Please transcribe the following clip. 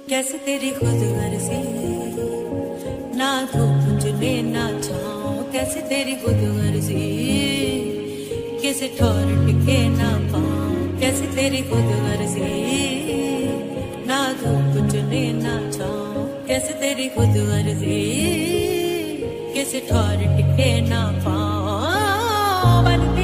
कैसे तेरी खुद गर्जी, ना धूप चुने ना छाँव, कैसे तेरी खुद गर्जी, कैसे ठोर टिके ना पाँव, कैसे तेरी खुद गर्जी, ना धूप चुने ना छाँव, कैसे तेरी खुद गर्जी, कैसे ठोर टिके ना पाँव।